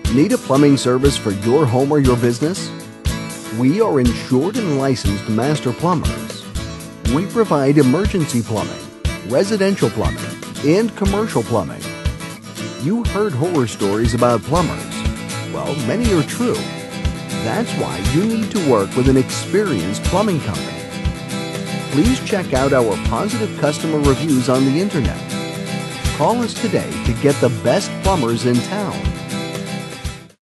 Need a plumbing service for your home or your business? We are insured and licensed master plumbers. We provide emergency plumbing, residential plumbing, and commercial plumbing. You heard horror stories about plumbers. Well, many are true. That's why you need to work with an experienced plumbing company. Please check out our positive customer reviews on the internet. Call us today to get the best plumbers in town.